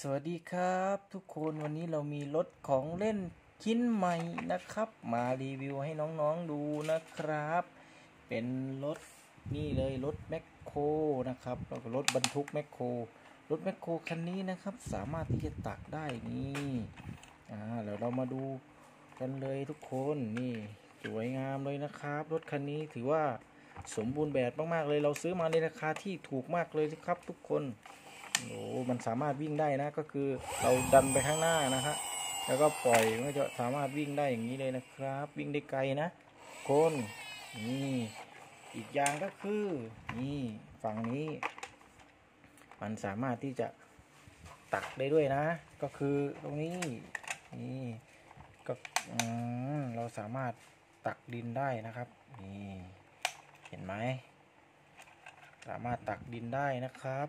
วัสดีครับทุกคนวันนี้เรามีรถของเล่นชิ้นใหม่นะครับมารีวิวให้น้องๆดูนะครับเป็นรถนี่เลยรถแมคโครนะครับแล้วก็รถบรรทุกแมคโครรถแมคโครคันนี้นะครับสามารถที่จะตักได้นี่เดี๋ยวเรามาดูกันเลยทุกคนนี่สวยงามเลยนะครับรถคันนี้ถือว่าสมบูรณ์แบบมากๆเลยเราซื้อมาในราคาที่ถูกมากเลยครับทุกคนโอ้มันสามารถวิ่งได้นะก็คือเราดันไปข้างหน้านะฮะแล้วก็ปล่อยมันจะสามารถวิ่งได้อย่างนี้เลยนะครับวิ่งได้ไกลนะคนนี่อีกอย่างก็คือนี่ฝั่งนี้มันสามารถที่จะตักได้ด้วยนะก็คือตรงนี้นี่ก็เราสามารถตักดินได้นะครับนี่เห็นไหมสามารถตักดินได้นะครับ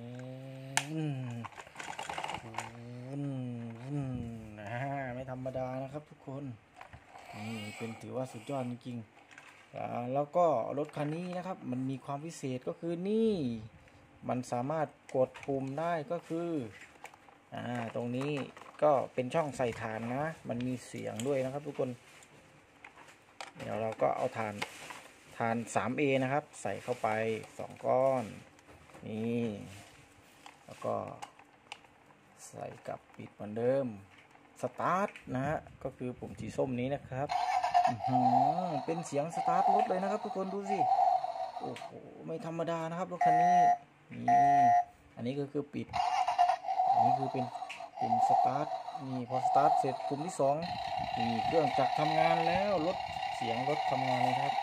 ไม่ธรรมดานะครับทุกคนนี่เป็นถือว่าสุดยอดจริงๆแล้วก็รถคันนี้นะครับมันมีความพิเศษก็คือนี่มันสามารถกดปุ่มได้ก็คือตรงนี้ก็เป็นช่องใส่ถ่านนะมันมีเสียงด้วยนะครับทุกคนเดี๋ยวเราก็เอาถ่าน 3A นะครับใส่เข้าไป2ก้อนนี่แล้วก็ใส่กับปิดเหมือนเดิมสตาร์ทนะฮะก็คือปุ่มสีส้มนี้นะครับเป็นเสียงสตาร์ทรถเลยนะครับทุกคนดูสิโอ้โหไม่ธรรมดานะครับรถคันนี้นี่อันนี้ก็คือปิดอันนี้คือเป็นปุ่มสตาร์ทนี่พอสตาร์ทเสร็จปุ่มที่2นี่เครื่องจักรทำงานแล้วรถเสียงรถทำงานเลยครับ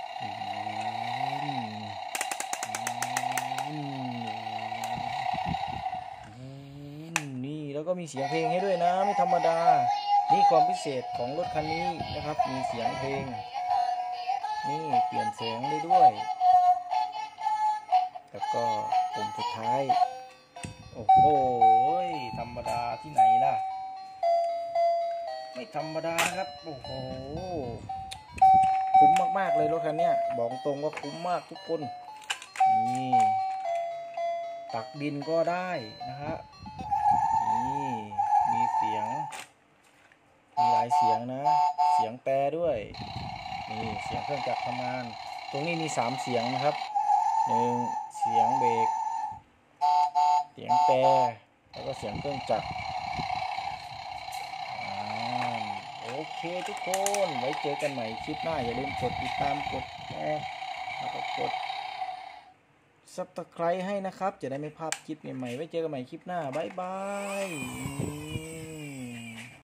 นี่แล้วก็มีเสียงเพลงให้ด้วยนะไม่ธรรมดานี่ความพิเศษของรถคันนี้นะครับมีเสียงเพลงนี่เปลี่ยนเสียงได้ด้วยแล้วก็ปุ่มสุดท้ายโอ้โหธรรมดาที่ไหนล่ะไม่ธรรมดาครับโอ้โหคุ้มมากๆเลยรถคันนี้บอกตรงว่าคุ้มมากทุกคนนี่ตักดินก็ได้นะฮะนี่มีเสียงมีหลายเสียงนะเสียงแปรด้วยนี่เสียงเครื่องจักรทำงานตรงนี้มี3เสียงนะครับ1เสียงเบรกเสียงแปรแล้วก็เสียงเครื่องจักรโอเคทุกคนไว้เจอกันใหม่คลิปหน้าอย่าลืมกดติดตามกดแชร์แล้วก็กด Subscribe ให้นะครับจะได้ไม่พลาดคลิปใหม่ๆไว้เจอกันใหม่คลิปหน้าบ๊ายบาย